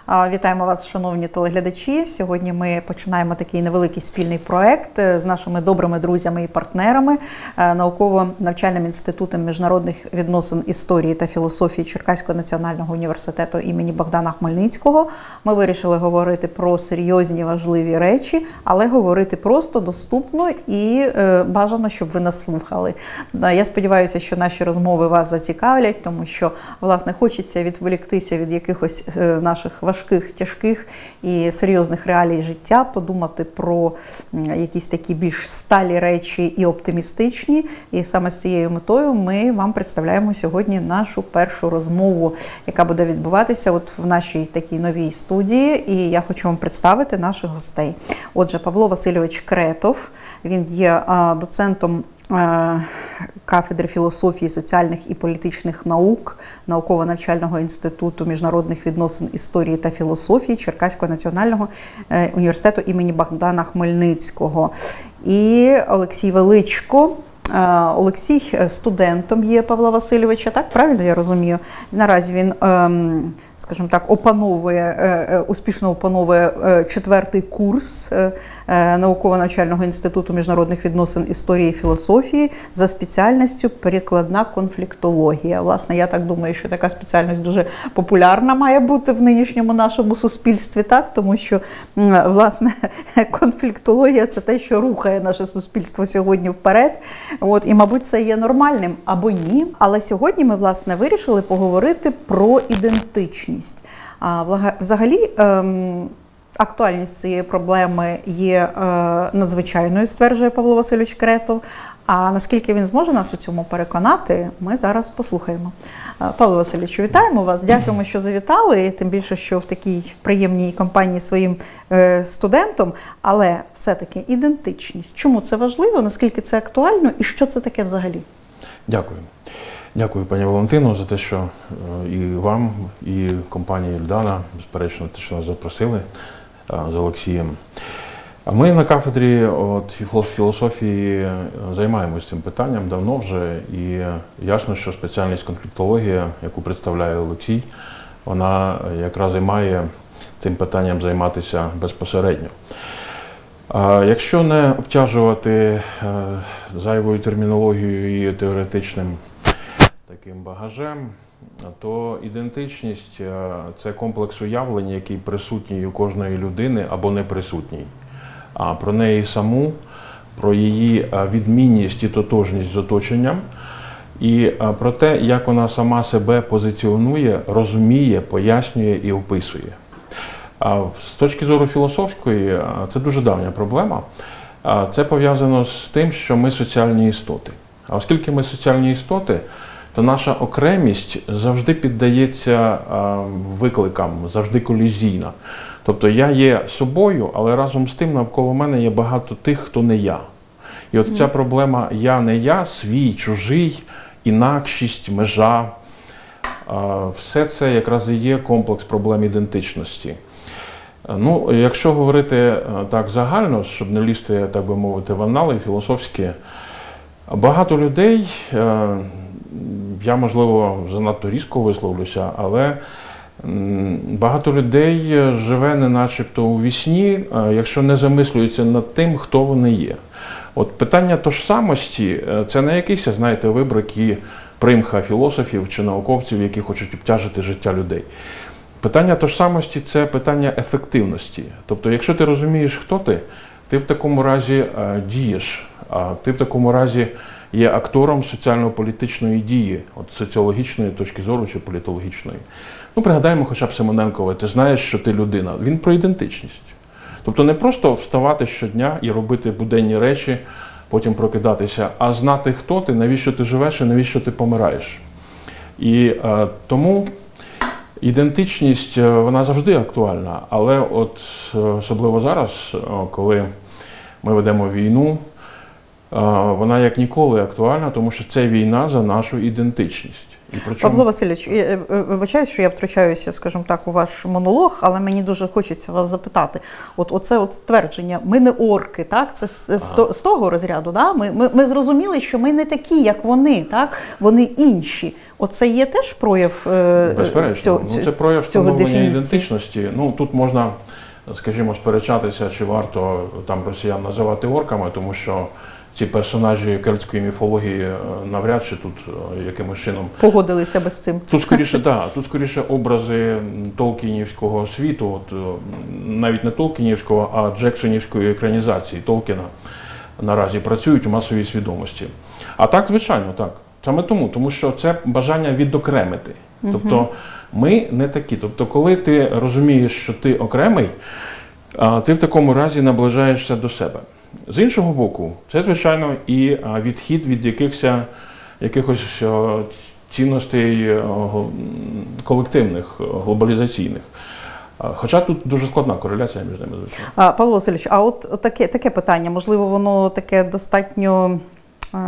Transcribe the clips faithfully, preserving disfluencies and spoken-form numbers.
Вітаємо вас, шановні телеглядачі. Сьогодні ми починаємо такий невеликий спільний проект з нашими добрими друзями і партнерами науково-навчальним інститутом міжнародних відносин, історії та філософії Черкаського національного університету імені Богдана Хмельницького. Ми вирішили говорити про серйозні, важливі речі, але говорити просто, доступно і бажано, щоб ви нас слухали. Я сподіваюся, що наші розмови вас зацікавлять, тому що, власне, хочеться відволіктися від якихось наших важких, тяжких і серйозних реалій життя, подумати про якісь такі більш сталі речі і оптимістичні. І саме з цією метою ми вам представляємо сьогодні нашу першу розмову, яка буде відбуватися от в нашій такій новій студії. І я хочу вам представити наших гостей. Отже, Павло Васильович Кретов, він є доцентом кафедри філософії, соціальних і політичних наук Науково-навчального інституту міжнародних відносин, історії та філософії Черкаського національного університету імені Богдана Хмельницького. І Олексій Величко. Олексій студентом є Павла Васильовича, так? Правильно я розумію? Наразі він, скажімо так, опановує, успішно опановує четвертий курс Науково-навчального інституту міжнародних відносин, історії і філософії за спеціальністю перекладна конфліктологія. Власне, я так думаю, що така спеціальність дуже популярна має бути в нинішньому нашому суспільстві, так? Тому що, власне, конфліктологія – це те, що рухає наше суспільство сьогодні вперед. От, і, мабуть, це є нормальним або ні. Але сьогодні ми, власне, вирішили поговорити про ідентичність. А, взагалі, ем, актуальність цієї проблеми є е, надзвичайною, стверджує Павло Васильович Кретов. А наскільки він зможе нас у цьому переконати, ми зараз послухаємо. Павло Васильовичу, вітаємо вас, дякуємо, що завітали, тим більше, що в такій приємній компанії своїм е, студентом, але все-таки ідентичність. Чому це важливо, наскільки це актуально і що це таке взагалі? Дякую. Дякую, пані Валентино, за те, що і вам, і компанії Ільдана, безперечно, те, що нас запросили з Олексієм. А ми на кафедрі от, філософії займаємося цим питанням давно вже, і ясно, що спеціальність конфліктологія, яку представляє Олексій, вона якраз і має цим питанням займатися безпосередньо. А якщо не обтяжувати зайвою термінологією і теоретичним таким багажем, то ідентичність – це комплекс уявлень, який присутній у кожної людини або не присутній. А про неї саму, про її відмінність і тотожність з оточенням, і про те, як вона сама себе позиціонує, розуміє, пояснює і описує. А з точки зору філософської, це дуже давня проблема. Це пов'язано з тим, що ми соціальні істоти. А оскільки ми соціальні істоти, то наша окремість завжди піддається викликам, завжди колізійна. Тобто я є собою, але разом з тим навколо мене є багато тих, хто не я. І от ця проблема «я не я», свій, чужий, інакшість, межа, все це якраз і є комплекс проблем ідентичності. Ну, якщо говорити так загально, щоб не лізти, так би мовити, в анали філософські, багато людей, я, можливо, занадто різко висловлюся, але багато людей живе не начебто у вісні, якщо не замислюється над тим, хто вони є. От питання тожсамості – це не якийсь, знаєте, вибрик і примха філософів чи науковців, які хочуть обтяжити життя людей. Питання тожсамості – це питання ефективності. Тобто, якщо ти розумієш, хто ти, ти в такому разі дієш, а ти в такому разі є актором соціально-політичної дії, от соціологічної точки зору чи політологічної. Ну, пригадаємо хоча б Симоненкова, ти знаєш, що ти людина. Він про ідентичність. Тобто не просто вставати щодня і робити буденні речі, потім прокидатися, а знати, хто ти, навіщо ти живеш і навіщо ти помираєш. І е, тому ідентичність, вона завжди актуальна, але от особливо зараз, коли ми ведемо війну, вона як ніколи актуальна, тому що це війна за нашу ідентичність. І причому... Павло Васильович, вибачаюсь, що я втручаюся, скажімо так, у ваш монолог, але мені дуже хочеться вас запитати. От оце от твердження, ми не орки, так? Це з, ага. з того розряду, да? Ми, ми, ми зрозуміли, що ми не такі, як вони, так? Вони інші. Оце є теж прояв е, Безперечно. цього, Ну, це прояв встановлення дефініції. ідентичності. Ну, тут можна, скажімо, сперечатися, чи варто там росіян називати орками, тому що ці персонажі кельтської міфології навряд чи тут якимось чином Погодилися би з цим. Тут скоріше, так, тут скоріше образи толкінівського світу, от, навіть не толкінівського, а джексонівської екранізації Толкіна наразі працюють у масовій свідомості. А так, звичайно, так. Саме тому, тому що це бажання відокремити. Тобто ми не такі. Тобто, коли ти розумієш, що ти окремий, ти в такому разі наближаєшся до себе. З іншого боку, це, звичайно, і відхід від якихось, якихось цінностей колективних, глобалізаційних. Хоча тут дуже складна кореляція між ними, звичайно. А, Павло Васильович, а от таке, таке питання, можливо, воно таке достатньо а,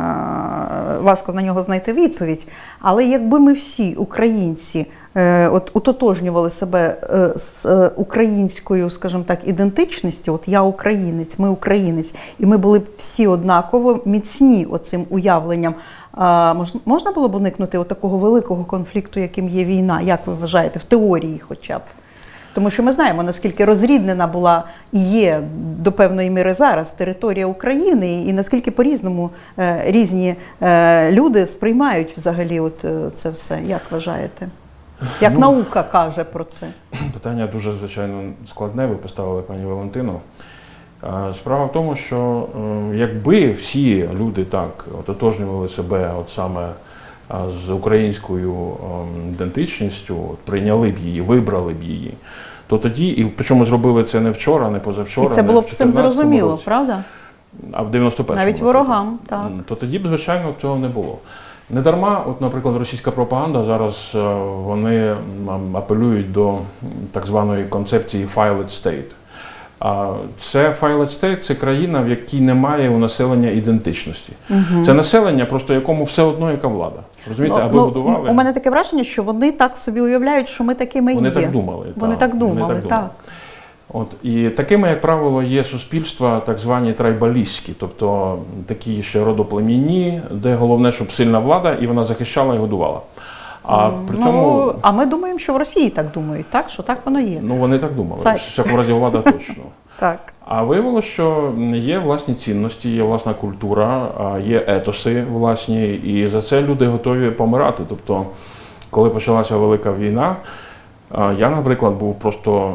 важко на нього знайти відповідь, але якби ми всі, українці, е, от утотожнювали себе е, з е, українською, скажімо так, ідентичністю, от я українець, ми українець, і ми були б всі однаково міцні оцим уявленням, а, мож, можна було б уникнути от такого великого конфлікту, яким є війна, як ви вважаєте, в теорії хоча б? Тому що ми знаємо, наскільки розріднена була і є до певної міри зараз територія України, і наскільки по-різному е, різні е, люди сприймають взагалі от е, це все. Як вважаєте? Як ну, наука каже про це? Питання дуже, звичайно, складне, ви поставили, пані Валентино. Справа в тому, що якби всі люди так ототожнювали себе от саме з українською ідентичністю, прийняли б її, вибрали б її, то тоді, і причому зробили це не вчора, не позавчора, і це було б не в всім зрозуміло, році, правда? А в дев'яносто першому навіть ворогам, так. То тоді б, звичайно, цього не було. Не дарма, от, наприклад, російська пропаганда, зараз вони апелюють до так званої концепції «Failed State». А це «Failed State» – це країна, в якій немає у населення ідентичності. Угу. Це населення, просто якому все одно, яка влада. Розумієте, ну, аби ну, годували. У мене таке враження, що вони так собі уявляють, що ми такими вони є. Так думали, вони так, так думали. Вони так думали, так. От, і такими, як правило, є суспільства так звані трайбалістські, тобто такі ще родоплемінні, де головне, щоб сильна влада, і вона захищала і годувала. А, при ну, цьому, а ми думаємо, що в Росії так думають, так? Що так воно є. Ну, вони так думали, Це... в всякому разі влада точно. Так. А виявилося, що є власні цінності, є власна культура, є етоси власні, і за це люди готові помирати. Тобто, коли почалася Велика війна, я, наприклад, був просто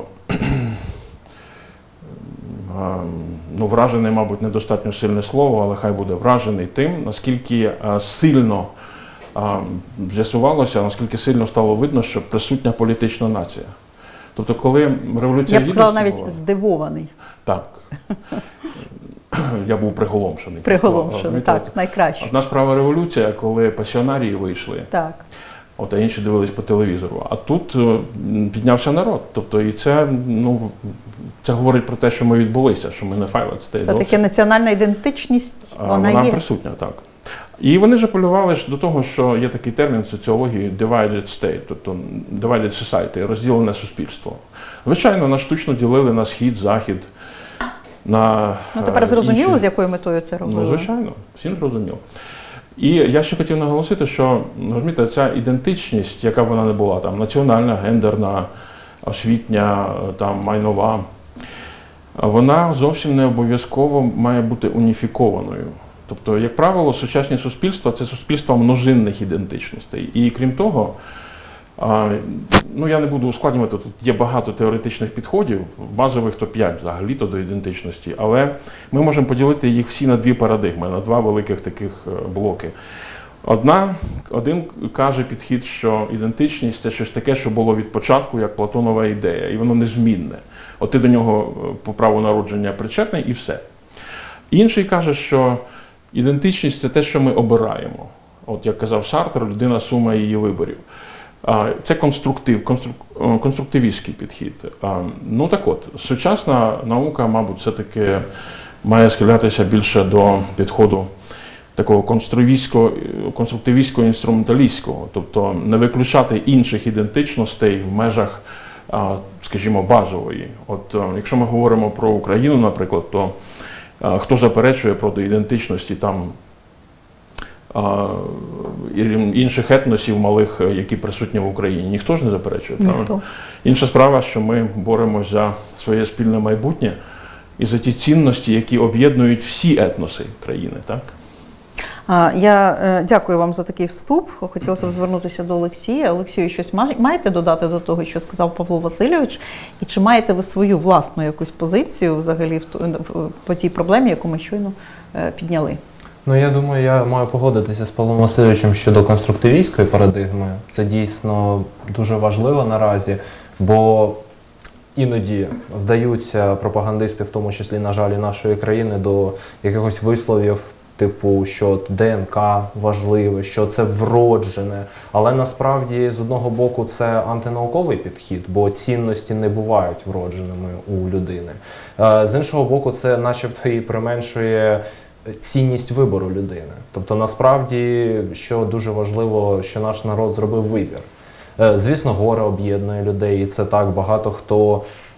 ну, вражений, мабуть, недостатньо сильне слово, але хай буде вражений тим, наскільки сильно з'ясувалося, наскільки сильно стало видно, що присутня політична нація. Тобто, коли революція Я б сказала, навіть була, здивований. Так. Я був приголомшений. Приголомшений, так, так, найкраще. Одна справа революція, коли пасіонарії вийшли, так. От, а інші дивились по телевізору. А тут піднявся народ. Тобто, і це, ну, це говорить про те, що ми відбулися, що ми не «Failed State». Це таки національна ідентичність, вона, вона є. Вона присутня, так. І вони ж апелювали до того, що є такий термін в соціології «divided state», тобто «divided society», розділене суспільство. Звичайно, нас штучно ділили на схід, захід, на Ну, тепер зрозуміло, інші... з якою метою це робили? Ну, звичайно, всім зрозуміло. І я ще хотів наголосити, що, розумієте, ця ідентичність, яка б вона не була, там, національна, гендерна, освітня, там, майнова, вона зовсім не обов'язково має бути уніфікованою. Тобто, як правило, сучасні суспільства – це суспільства множинних ідентичностей. І крім того, ну я не буду ускладнювати, тут є багато теоретичних підходів, базових то п'ять взагалі-то до ідентичності, але ми можемо поділити їх всі на дві парадигми, на два великих таких блоки. Одна, один каже підхід, що ідентичність – це щось таке, що було від початку, як Платонова ідея, і воно незмінне. От ти до нього по праву народження причетний і все. Інший каже, що ідентичність – це те, що ми обираємо. От як казав Сартр, людина – сума її виборів. Це конструктив, конструк, конструктивістський підхід. Ну так от, сучасна наука, мабуть, все-таки має схилятися більше до підходу такого конструктивістсько-інструменталістського, тобто не виключати інших ідентичностей в межах, скажімо, базової. От якщо ми говоримо про Україну, наприклад, то хто заперечує проти ідентичності там інших етносів малих, які присутні в Україні. Ніхто ж не заперечує, правильно? Ніхто. Інша справа, що ми боремося за своє спільне майбутнє і за ті цінності, які об'єднують всі етноси країни, так? Я е, дякую вам за такий вступ. Хотілося б звернутися до Олексія. Олексію, щось маєте додати до того, що сказав Павло Васильович? І чи маєте ви свою власну якусь позицію взагалі в, в, по тій проблемі, яку ми щойно е, підняли? Ну, я думаю, я маю погодитися з Павлом Васильовичем щодо конструктивістської парадигми. Це дійсно дуже важливо наразі, бо іноді вдаються пропагандисти, в тому числі, на жаль, і нашої країни, до якихось висловів, типу, що ДНК важливе, що це вроджене. Але насправді, з одного боку, це антинауковий підхід, бо цінності не бувають вродженими у людини. З іншого боку, це начебто і применшує цінність вибору людини. Тобто, насправді, що дуже важливо, що наш народ зробив вибір. Звісно, горе об'єднує людей, і це так, багато хто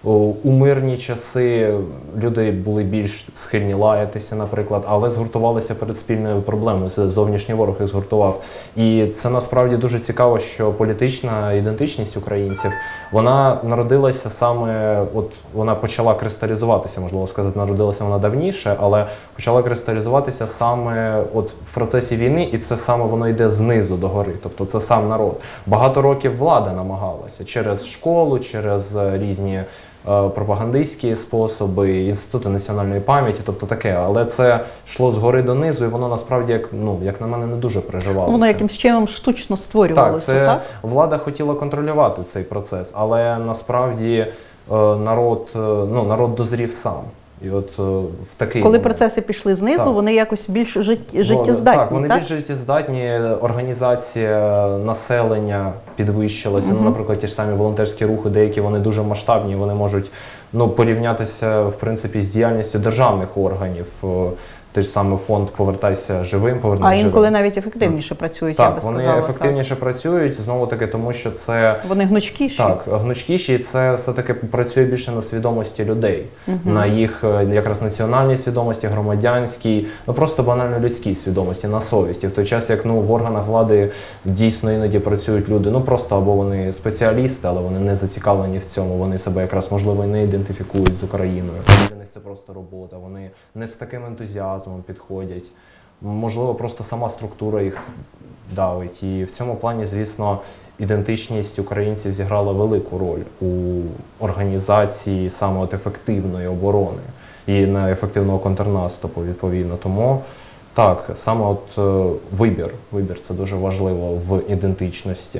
у мирні часи люди були більш схильні лаятися, наприклад, але згуртувалися перед спільною проблемою. Це зовнішній ворог їх згуртував. І це насправді дуже цікаво, що політична ідентичність українців, вона народилася саме, от вона почала кристалізуватися, можливо сказати, народилася вона давніше, але почала кристалізуватися саме от в процесі війни, і це саме воно йде знизу до гори, тобто це сам народ. Багато років влада намагалася через школу, через різні пропагандистські способи, інститути національної пам'яті, тобто таке. Але це йшло згори донизу, і воно насправді, як, ну, як на мене, не дуже переживалося. Воно якимсь чином штучно створювалося, так? Це так? Влада хотіла контролювати цей процес, але насправді народ, ну, народ дозрів сам. І от в такий Коли момент. процеси пішли знизу, так, вони якось більш жит... життєздатні, так? Вони так? більш життєздатні, організація населення підвищилася. Угу. Ну, наприклад, ті ж самі волонтерські рухи, деякі вони дуже масштабні, вони можуть, ну, порівнятися, в принципі, з діяльністю державних органів. Той ж самий фонд «Повертайся живим», «Повернись живим». А інколи навіть ефективніше працюють, так, я би сказала. Так, вони ефективніше так. працюють, знову-таки, тому що це… Вони гнучкіші. Так, гнучкіші, і це все-таки працює більше на свідомості людей, угу. на їх якраз національній свідомості, громадянській, ну просто банально людській свідомості, на совісті. В той час, як, ну, в органах влади дійсно іноді працюють люди, ну просто або вони спеціалісти, але вони не зацікавлені в цьому, вони себе якраз, можливо, і не ідентифікують з Україною. Для них це просто робота, вони не з таким ентузіазмом підходять. Можливо, просто сама структура їх давить. І в цьому плані, звісно, ідентичність українців зіграла велику роль у організації саме от ефективної оборони і на ефективного контрнаступу, відповідно. Тому, так, саме от вибір, вибір – це дуже важливо в ідентичності.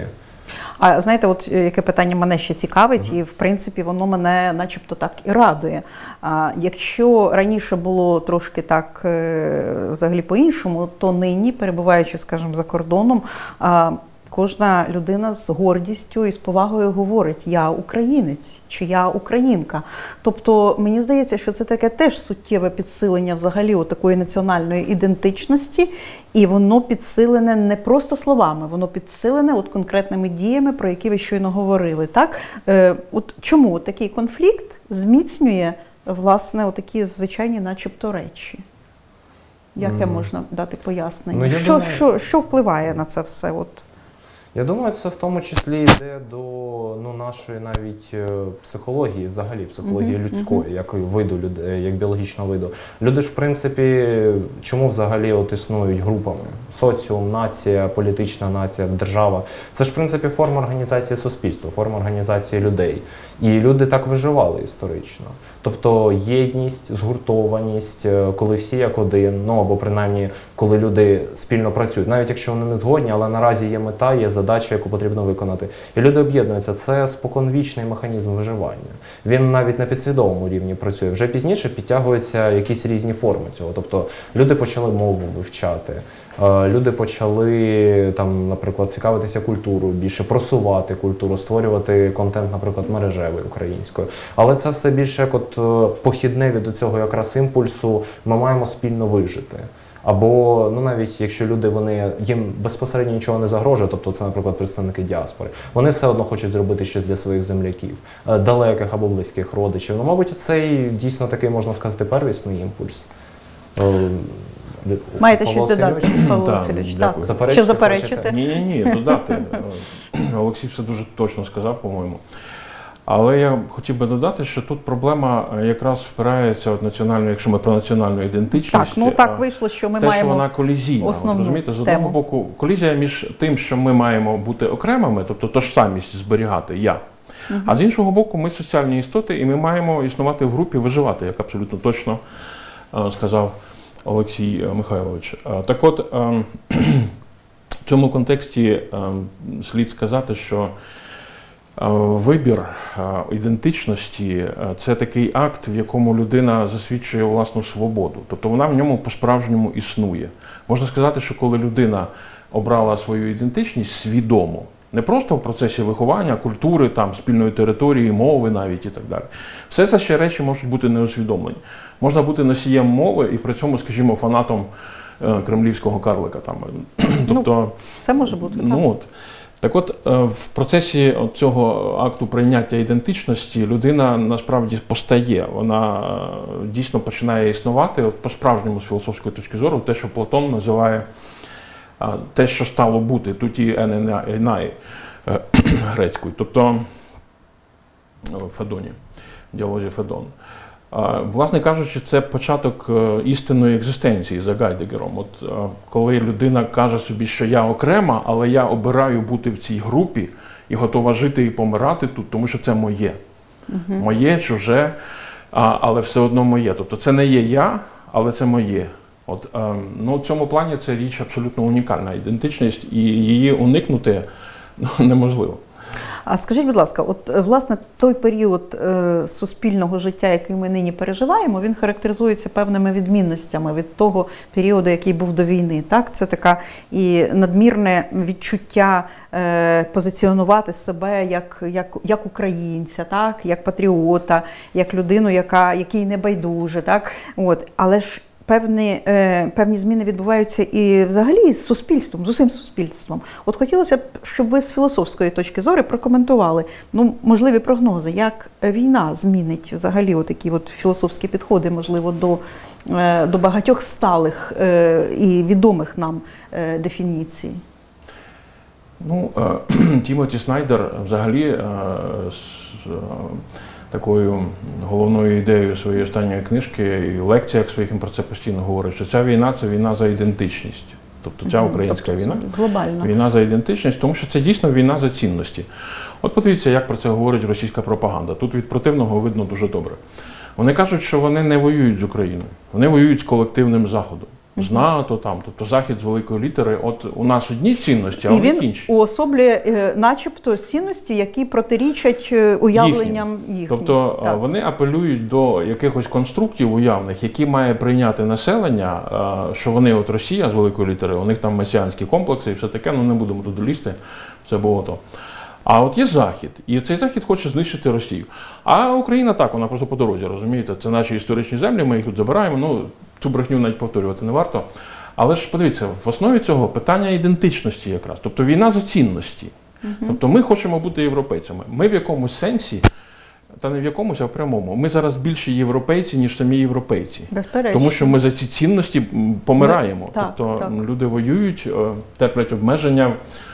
А знаєте, от яке питання мене ще цікавить, uh-huh. і в принципі воно мене начебто так і радує. А, якщо раніше було трошки так е, взагалі по-іншому, то нині, перебуваючи, скажімо, за кордоном, а, кожна людина з гордістю і з повагою говорить: я українець чи я українка. Тобто, мені здається, що це таке теж суттєве підсилення взагалі такої національної ідентичності, і воно підсилене не просто словами, воно підсилене от конкретними діями, про які ви щойно говорили. Так? Е, от чому такий конфлікт зміцнює, власне, такі звичайні начебто речі? Яке mm. можна дати пояснення? Ну, що, думаю... що, що впливає на це все? От? Я думаю, це в тому числі йде до, ну, нашої навіть психології, взагалі психології uh-huh, людської, uh-huh. як виду, як біологічного виду. Люди ж, в принципі, чому взагалі от існують групами? Соціум, нація, політична нація, держава. Це ж, в принципі, форма організації суспільства, форма організації людей. І люди так виживали історично. Тобто єдність, згуртованість, коли всі як один, ну або принаймні, коли люди спільно працюють. Навіть якщо вони не згодні, але наразі є мета, є задача, яку потрібно виконати. І люди об'єднуються. Це споконвічний механізм виживання. Він навіть на підсвідомому рівні працює. Вже пізніше підтягуються якісь різні форми цього. Тобто люди почали мову вивчати, люди почали, там, наприклад, цікавитися культурою, більше просувати культуру, створювати контент, наприклад, мережевий українською. Але це все більше як от похідне від цього якраз імпульсу, ми маємо спільно вижити. Або, ну, навіть якщо люди, вони, їм безпосередньо нічого не загрожує, тобто це, наприклад, представники діаспори, вони все одно хочуть зробити щось для своїх земляків, далеких або близьких родичів. Ну, мабуть, це дійсно такий, можна сказати, первісний імпульс. Маєте Павло щось додати, Васильович? Павло Так, Васильович? Так. дякую. Заперечити Чи заперечити? хочете? Ні, ні, ні, додати. Е, Олексій все дуже точно сказав, по-моєму. Але я хотів би додати, що тут проблема якраз впирається от національну, якщо ми про національну ідентичність. Так, ну так а, вийшло, що ми те, маємо що вона колізійна. От, основну розумієте, з одного тему. боку, колізія між тим, що ми маємо бути окремими, тобто тож самість зберігати я. Угу. А з іншого боку, ми соціальні істоти, і ми маємо існувати в групі, виживати, як абсолютно точно е, сказав Олексій Михайлович. Е, так от, е, в цьому контексті е, слід сказати, що е, вибір е, ідентичності е, – це такий акт, в якому людина засвідчує власну свободу. Тобто вона в ньому по-справжньому існує. Можна сказати, що коли людина обрала свою ідентичність свідомо, не просто в процесі виховання, культури, там, спільної території, мови навіть і так далі. Все це ще речі можуть бути неусвідомлені. Можна бути носієм мови і при цьому, скажімо, фанатом е, кремлівського карлика. Там. Тобто, це може бути. Так. Ну, от. Так от, е, в процесі от цього акту прийняття ідентичності людина насправді постає. Вона е, дійсно починає існувати от, по-справжньому з філософської точки зору, те, що Платон називає те, що стало бути, тут і ененай грецькою, тобто в Федоні, в діалозі Федон. Власне кажучи, це початок істинної екзистенції за Гайдегером. От коли людина каже собі, що я окрема, але я обираю бути в цій групі і готова жити і помирати тут, тому що це моє. Угу. Моє, чуже, але все одно моє. Тобто це не є я, але це моє. От, ну, в цьому плані це річ абсолютно унікальна ідентичність, і її уникнути ну, неможливо. А скажіть, будь ласка, от власне той період е, суспільного життя, який ми нині переживаємо, він характеризується певними відмінностями від того періоду, який був до війни. Так, це така і надмірне відчуття е, позиціонувати себе як, як, як українця, так, як патріота, як людину, яка якій не байдуже, так, от, але ж Певні, е, певні зміни відбуваються і взагалі з суспільством, з усім суспільством. От хотілося б, щоб ви з філософської точки зору прокоментували ну, можливі прогнози, як війна змінить взагалі такі от філософські підходи, можливо, до, е, до багатьох сталих е, і відомих нам е, дефініцій. Ну, е, Тімоті Снайдер взагалі е, з, е, такою головною ідеєю своєї останньої книжки і в лекціях своїх він про це постійно говорить, що ця війна – це війна за ідентичність. Тобто ця українська тобто, війна – війна за ідентичність, тому що це дійсно війна за цінності. От подивіться, як про це говорить російська пропаганда. Тут від противного видно дуже добре. Вони кажуть, що вони не воюють з Україною, вони воюють з колективним Заходом. З НАТО, там, тобто Захід з великої літери, от у нас одні цінності, а у них інші. І він уособлює начебто цінності, які протирічать уявленням їхнім. Їхні. Тобто так. Вони апелюють до якихось конструктів уявних, які має прийняти населення, що вони от Росія з великої літери, у них там месіанські комплекси і все таке, ну не будемо туди лізти, це було то. А от є Захід, і цей Захід хоче знищити Росію. А Україна так, вона просто по дорозі, розумієте, це наші історичні землі, ми їх тут забираємо, ну цю брехню навіть повторювати не варто. Але ж подивіться, в основі цього питання ідентичності якраз, тобто війна за цінності. Угу. Тобто ми хочемо бути європейцями. Ми в якомусь сенсі, та не в якомусь, а в прямому, ми зараз більше європейці, ніж самі європейці. Безперечно. Тому що ми за ці цінності помираємо. Так, тобто так. люди воюють, терплять обмеження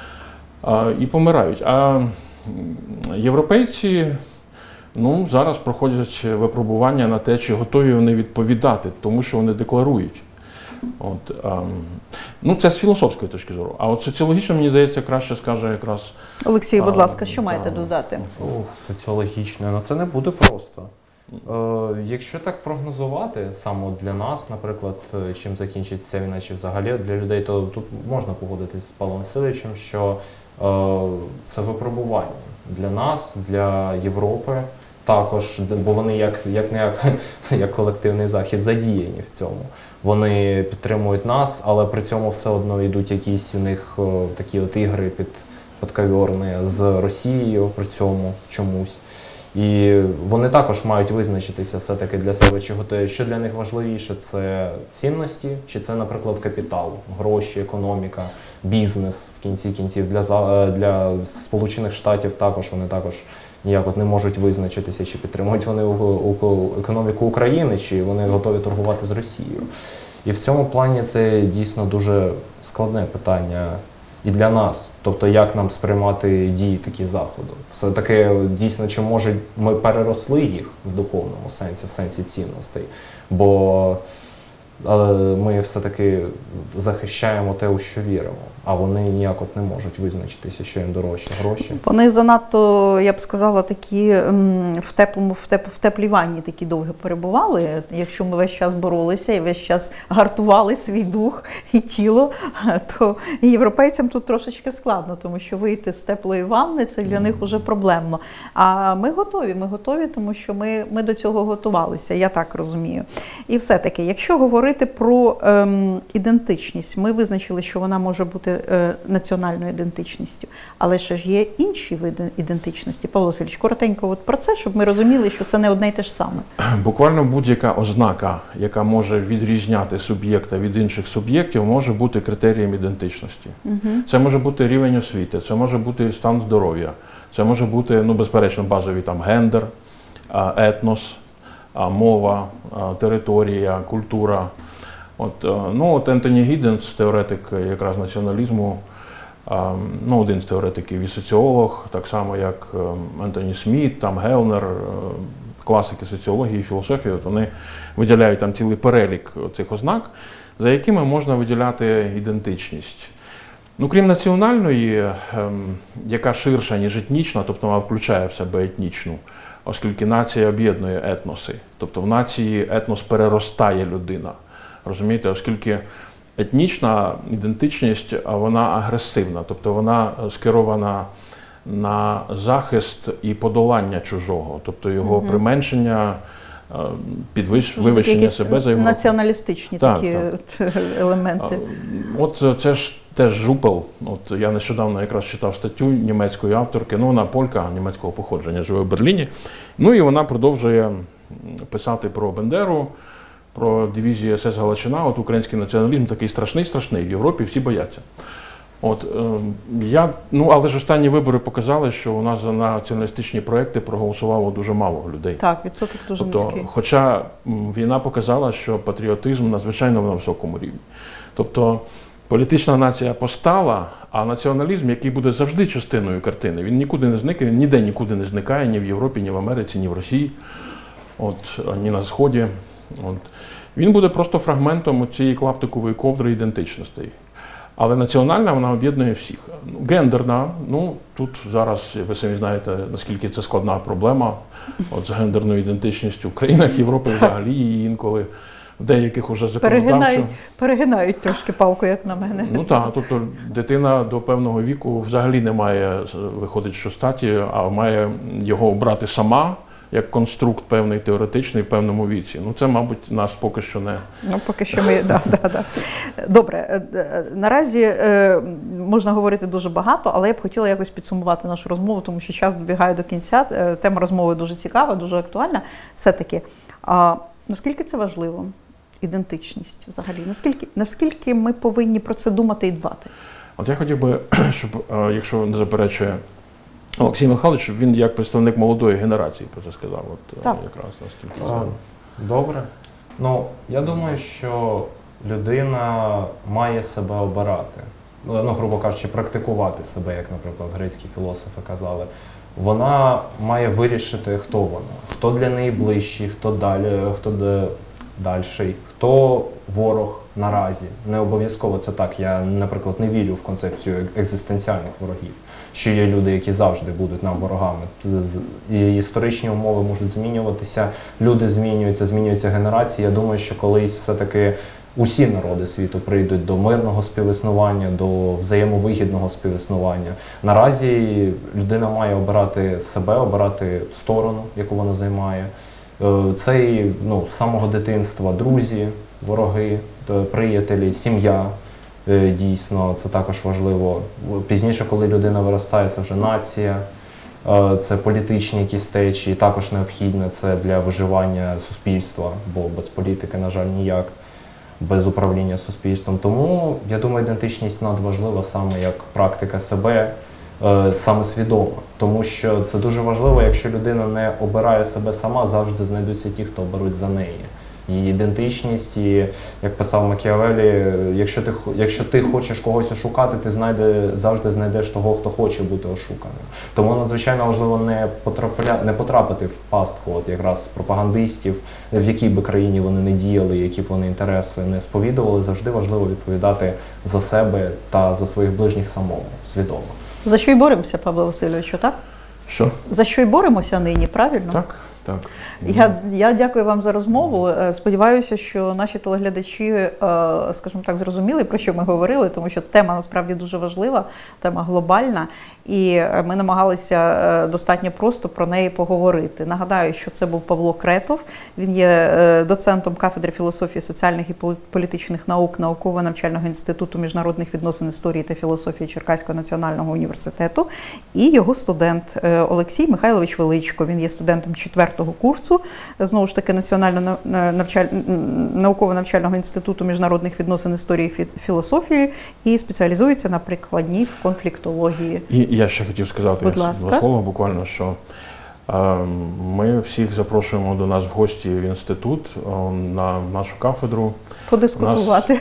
і помирають. А європейці ну, зараз проходять випробування на те, чи готові вони відповідати тому, що вони декларують. От, а, ну, це з філософської точки зору. А от соціологічно, мені здається, краще скаже якраз... Олексій, будь ласка, що а, маєте та, додати? Ох, соціологічно, ну це не буде просто. Е, якщо так прогнозувати, саме для нас, наприклад, чим закінчиться ця війна, чи взагалі для людей, то тут можна погодитись з Павлом Васильовичем, що е, це випробування для нас, для Європи. Також, бо вони як, як не як, як колективний захід задіяні в цьому. Вони підтримують нас, але при цьому все одно йдуть якісь у них о, такі от ігри під, підковірні з Росією при цьому чомусь. І вони також мають визначитися все-таки для себе, чи готові, що для них важливіше, це цінності, чи це, наприклад, капітал, гроші, економіка, бізнес в кінці кінців. Для, для Сполучених Штатів також вони також ніяк от не можуть визначитися, чи підтримують вони економіку України, чи вони готові торгувати з Росією. І в цьому плані це дійсно дуже складне питання і для нас. Тобто, як нам сприймати дії такі заходу. Все-таки дійсно, чи може ми переросли їх в духовному сенсі, в сенсі цінностей. Бо але ми все-таки захищаємо те, у що віримо, а вони ніяк от не можуть визначитися, що їм дорожче гроші. Вони занадто, я б сказала, такі м, в теплому, в, теп, в теплій ванні такі довго перебували. Якщо ми весь час боролися і весь час гартували свій дух і тіло, то європейцям тут трошечки складно, тому що вийти з теплої ванни – це для них уже проблемно. А ми готові, ми готові, тому що ми, ми до цього готувалися, я так розумію. І все-таки, якщо говорити про ем, ідентичність, ми визначили, що вона може бути е, національною ідентичністю, але ще ж є інші види ідентичності. Павло Васильович, коротенько от про це, щоб ми розуміли, що це не одне й те ж саме. Буквально будь-яка ознака, яка може відрізняти суб'єкта від інших суб'єктів, може бути критерієм ідентичності. Угу. Це може бути рівень освіти, це може бути стан здоров'я, це може бути, ну, безперечно, базові там гендер, етнос, мова, територія, культура. От, ну, от Ентоні Гідденс, теоретик якраз націоналізму, ну, один з теоретиків і соціолог, так само як Ентоні Сміт, там Гелнер, класики соціології і філософії, от вони виділяють там цілий перелік цих ознак, за якими можна виділяти ідентичність. Ну, крім національної, яка ширша, ніж етнічна, тобто вона включає в себе етнічну, оскільки нація об'єднує етноси. Тобто в нації етнос переростає людина. Розумієте, оскільки етнічна ідентичність, вона агресивна, тобто вона скерована на захист і подолання чужого, тобто його угу. применшення, підвищ, вивищення себе за його. Націоналістичні так, такі так. елементи. От це ж теж Жупел. От я нещодавно якраз читав статтю німецької авторки, ну вона полька німецького походження, живе в Берліні. Ну і вона продовжує писати про Бендеру, про дивізію ес ес Галичина. От український націоналізм такий страшний-страшний, в Європі всі бояться. От, е, я, ну, але ж останні вибори показали, що у нас за націоналістичні проекти проголосувало дуже мало людей. Так, відсоток дуже тобто, низький. Хоча війна показала, що патріотизм надзвичайно на високому рівні. Тобто політична нація постала, а націоналізм, який буде завжди частиною картини, він нікуди не зникає, він ніде нікуди не зникає, ні в Європі, ні в Америці, ні в Росії, от, ні на Сході. От. Він буде просто фрагментом цієї клаптикової ковдри ідентичностей. Але національна, вона об'єднує всіх. Гендерна, ну, тут зараз, ви самі знаєте, наскільки це складна проблема от, з гендерною ідентичністю в країнах Європи, взагалі її інколи в деяких уже законодавчо. Перегинають, перегинають трошки палку, як на мене. Ну так, тобто дитина до певного віку взагалі не має виходити, що статі, а має його обрати сама, як конструкт певний теоретичний в певному віці. Ну це, мабуть, нас поки що не... Ну, поки що ми, да, да, да. Добре, наразі е, можна говорити дуже багато, але я б хотіла якось підсумувати нашу розмову, тому що час добігає до кінця. Тема розмови дуже цікава, дуже актуальна. Все-таки, а наскільки це важливо? Ідентичність взагалі? Наскільки, наскільки ми повинні про це думати і дбати? От я хотів би, щоб, якщо не заперечує Олексій Михайлович, щоб він як представник молодої генерації про це сказав. От, так. Якраз наскільки це. Добре. Ну, я думаю, що людина має себе обирати. Ну, грубо кажучи, практикувати себе, як, наприклад, грецькі філософи казали. Вона має вирішити, хто вона, хто для неї ближчий, хто далі, хто дальший, хто ворог наразі. Не обов'язково це так. Я, наприклад, не вірю в концепцію екзистенціальних ворогів, що є люди, які завжди будуть нам ворогами. І історичні умови можуть змінюватися, люди змінюються, змінюються генерації. Я думаю, що колись все-таки усі народи світу прийдуть до мирного співіснування, до взаємовигідного співіснування. Наразі людина має обирати себе, обирати сторону, яку вона займає. Це і, ну, з самого дитинства друзі, вороги, приятелі, сім'я. Дійсно, це також важливо. Пізніше, коли людина виростає, це вже нація, це політичні якісь течії, також необхідне це для виживання суспільства, бо без політики, на жаль, ніяк, без управління суспільством. Тому, я думаю, ідентичність надважлива саме як практика себе, саме свідома. Тому що це дуже важливо, якщо людина не обирає себе сама, завжди знайдуться ті, хто оберуть за неї. її ідентичність. І, як писав Макіавеллі, якщо ти, якщо ти хочеш когось ошукати, ти знайде, завжди знайдеш того, хто хоче бути ошуканим. Тому надзвичайно важливо не, потрапля, не потрапити в пастку от якраз пропагандистів, в якій би країні вони не діяли, які б вони інтереси не сповідували. Завжди важливо відповідати за себе та за своїх ближніх самому, свідомо. За що й боремося, Павло Васильовичу, так? Що? За що й боремося нині, правильно? Так, так. Я, я дякую вам за розмову. Сподіваюся, що наші телеглядачі, скажімо так, зрозуміли, про що ми говорили, тому що тема насправді дуже важлива, тема глобальна, і ми намагалися достатньо просто про неї поговорити. Нагадаю, що це був Павло Кретов, він є доцентом кафедри філософії соціальних і політичних наук Науково-навчального інституту міжнародних відносин, історії та філософії Черкаського національного університету, і його студент Олексій Михайлович Величко. Він є студентом четвертого курсу, знову ж таки, Національного навчаль... науково-навчального інституту міжнародних відносин, історії і філософії і спеціалізується на прикладній конфліктології. І я ще хотів сказати Будь два ласка. слова буквально, що е, ми всіх запрошуємо до нас в гості в інститут, е, на нашу кафедру. Подискутувати,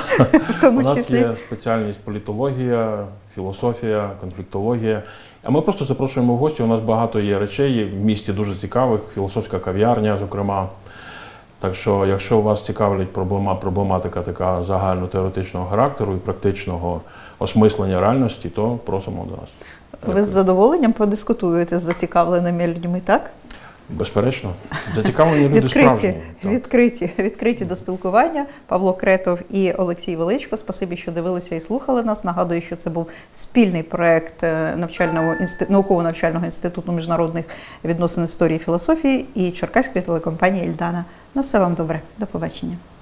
в тому У нас числі. є спеціальність політологія, філософія, конфліктологія. А ми просто запрошуємо в гості. У нас багато є речей в місті дуже цікавих, філософська кав'ярня, зокрема. Так що, якщо вас цікавить проблема, проблематика така загально-теоретичного характеру і практичного осмислення реальності, то просимо до нас. Ви з задоволенням подискутуєте з зацікавленими людьми, так? Безперечно. Зацікавлені люди Відкриті, справжні. Так. відкриті, відкриті до спілкування. Павло Кретов і Олексій Величко. Спасибі, що дивилися і слухали нас. Нагадую, що це був спільний проект навчального інститу, науково-навчального інституту міжнародних відносин, історії і філософії і Черкаської телекомпанії «Ільдана». На все вам добре. До побачення.